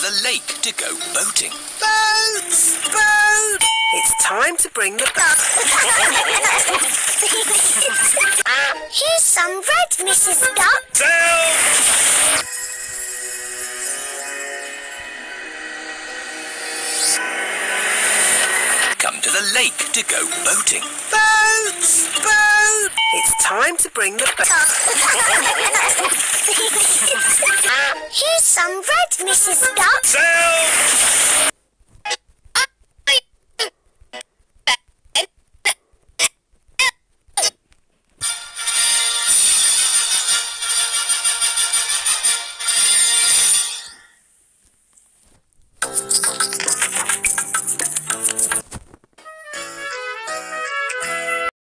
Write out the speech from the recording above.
the lake to go boating. Boats! Boat! It's time to bring the boat. Here's some bread, Mrs. Duck. Sail! Come to the lake to go boating. Boats! Boat! It's time to bring the boat. Here's some bread, Mrs. Duck. Sail!